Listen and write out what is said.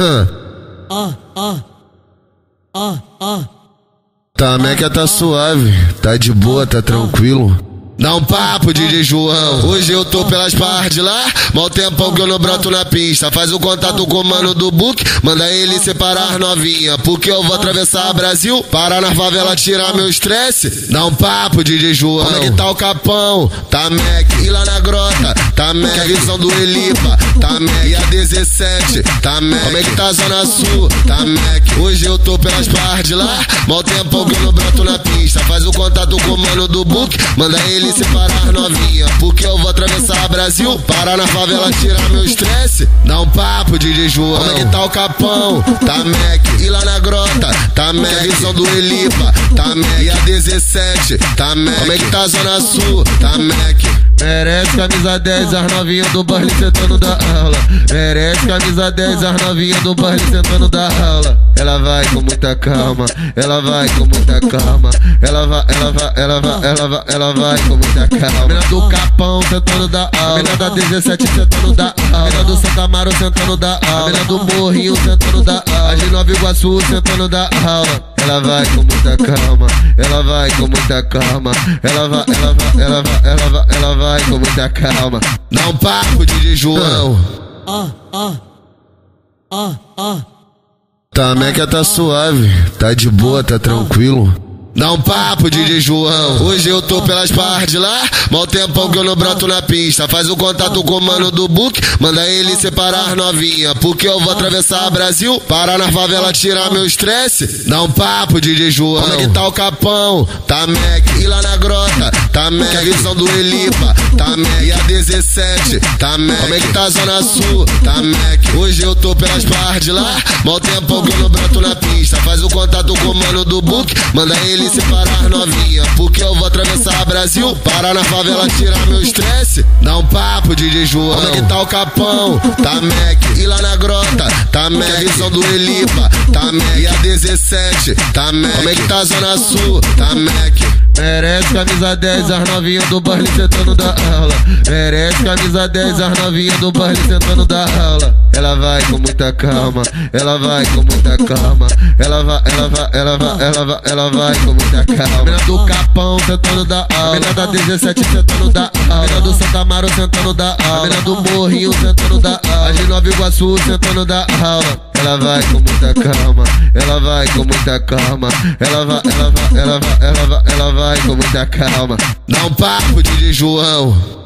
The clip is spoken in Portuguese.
Tameca tá suave, tá de boa, tá tranquilo. Dá um papo, DJ João. Hoje eu tô pelas partes lá, mal tempão que eu não broto na pista. Faz o contato com o mano do book, manda ele separar novinha, porque eu vou atravessar Brasil, parar na favela, tirar meu estresse. Dá um papo, DJ João. Como é que tá o Capão? Tameca. E lá na grota? Tameca. A visão do Elipa? Tameca. E a 17? Tameca. Como é que tá a Zona Sul? Tameca. Hoje eu tô pelas partes lá, mal tempão que eu não broto na pista. Faz o contato com o mano do book, manda ele separar novinha, porque eu vou atravessar Brasil, parar na favela, tirar meu estresse. Dá um papo, DJ João. Como é que tá o Capão? Tameca. E lá na grota? Tameca. A visão do Elipa? Tameca. E a 17? Tameca. Como é que tá a Zona Sul? Tameca. Merece camisa 10, as novinhas do baile sentando da aula. Merece camisa 10, as novinhas do baile sentando da aula. Ela vai com muita calma, ela vai com muita calma. Ela vai com muita calma. Menina do Capão sentando da aula. Menina da 17 sentando da aula. Menina do Santa Amaro sentando da aula. Menina do Morrinho sentando da aula. A de Nova Iguaçu sentando da aula. Ela vai com muita calma, ela vai com muita calma. Ela vai com muita calma. Dá um papo, DJ João. Tameca tá suave, tá de boa, tá tranquilo. Dá um papo, DJ João. Hoje eu tô pelas partes lá, mal tempão que eu não broto na pista. Faz o contato com o mano do book, manda ele separar novinha, porque eu vou atravessar Brasil, parar na favela, tirar meu estresse. Dá um papo, DJ João. Como é que tá o Capão? Tameca. E lá na grota? Tameca. A visão do Elipa? Tameca. E a 17? Tameca. Como é que tá a Zona Sul? Tameca. Hoje eu tô pelas partes lá, mal tempão que eu não broto na pista. Faz o contato com o mano do book, manda ele separar novinha, porque eu vou atravessar Brasil, parar na favela, tirar meu estresse. Dá um papo, DJ João. Como é que tá o Capão? Tameca. E lá na grota? Tameca. A visão do Elipa? Tameca. E a 17? Tameca. Como é que tá a Zona Sul? Tameca. Merece camisa 10, as novinhas do baile sentando da aula. Merece camisa 10, as novinhas do baile sentando da aula. Ela vai com muita calma, ela vai com muita calma. Ela vai com muita calma. Menina do Capão sentando da aula. Menina da 17 sentando da aula. Menina do Santa Amaro sentando da aula. Menina do Morrinho sentando da aula. A de Nova Iguaçu sentando da aula. Ela vai com muita calma, ela vai com muita calma. Ela vai com muita calma. Dá um papo, DJ João.